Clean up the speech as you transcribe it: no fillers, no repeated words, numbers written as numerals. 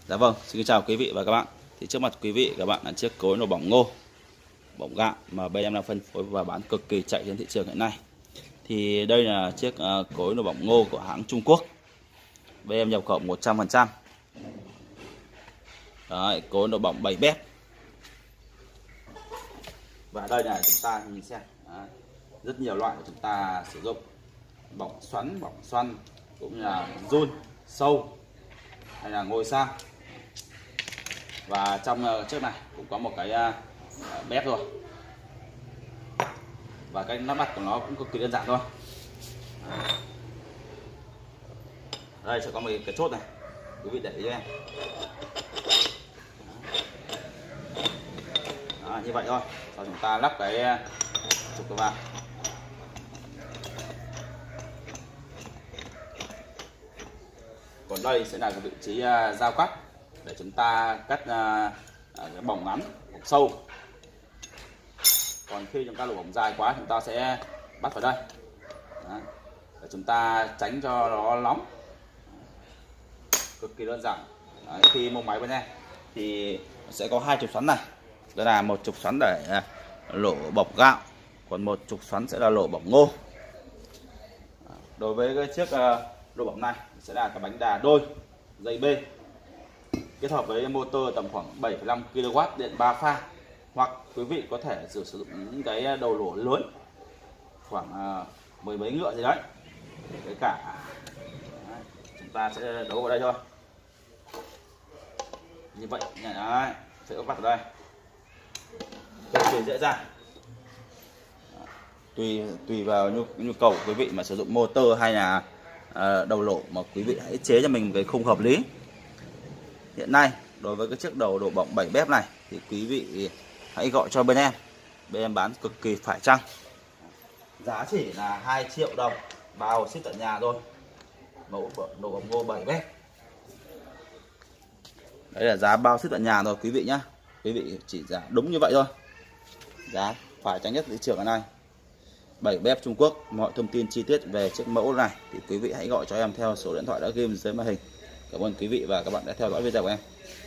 Dạ vâng, xin chào quý vị và các bạn. Thì trước mặt quý vị và các bạn là chiếc cối nồi bỏng ngô, bỏng gạo mà bên em đang phân phối và bán cực kỳ chạy trên thị trường hiện nay. Thì đây là chiếc cối nồi bỏng ngô của hãng Trung Quốc. Bên em nhập khẩu 100%. Đấy, cối nồi bỏng 7 bếp. Và đây là chúng ta nhìn xem. Đấy, rất nhiều loại của chúng ta sử dụng bỏng xoắn, bỏng xoăn cũng như là run, sâu hay là ngôi sao. Và trong chiếc này cũng có một cái bếp rồi. Và cái nắp đặt của nó cũng cực kỳ đơn giản thôi. Đây sẽ có một cái chốt này, quý vị để ý cho em. Đó, như vậy thôi. Sau chúng ta lắp cái trục vào. Còn đây sẽ là cái vị trí dao cắt để chúng ta cắt cái bỏng ngắn, bỏng sâu. Còn khi chúng ta lỗ bỏng dài quá chúng ta sẽ bắt vào đây. Đấy, để chúng ta tránh cho nó nóng. Cực kỳ đơn giản. Đấy, khi mua máy bên em thì sẽ có hai trục xoắn này. Đây là một trục xoắn để lỗ bỏng gạo, còn một trục xoắn sẽ là lỗ bỏng ngô. Đối với cái chiếc lỗ bỏng này sẽ là cái bánh đà đôi dây B kết hợp với motor tầm khoảng 7,5 kW điện 3 pha, hoặc quý vị có thể sử dụng những cái đầu lỗ lớn khoảng mười mấy ngựa gì đấy. Với cả đấy, chúng ta sẽ đấu vào đây thôi, như vậy đấy, sẽ vắt vào đây cực kỳ dễ dàng. Tùy vào nhu cầu của quý vị mà sử dụng motor hay là đầu lỗ mà quý vị hãy chế cho mình một cái khung hợp lý. Hiện nay đối với cái chiếc đầu nồi bỏng 7 bếp này thì quý vị hãy gọi cho bên em bán cực kỳ phải chăng. Giá chỉ là 2 triệu đồng bao ship tận nhà thôi. Mẫu nồi bỏng ngô 7 bếp. Đấy là giá bao ship tận nhà rồi quý vị nhá. Quý vị chỉ giá đúng như vậy thôi. Giá phải chăng nhất thị trường hiện nay. 7 bếp Trung Quốc. Mọi thông tin chi tiết về chiếc mẫu này thì quý vị hãy gọi cho em theo số điện thoại đã ghi dưới màn hình. Cảm ơn quý vị và các bạn đã theo dõi video của em.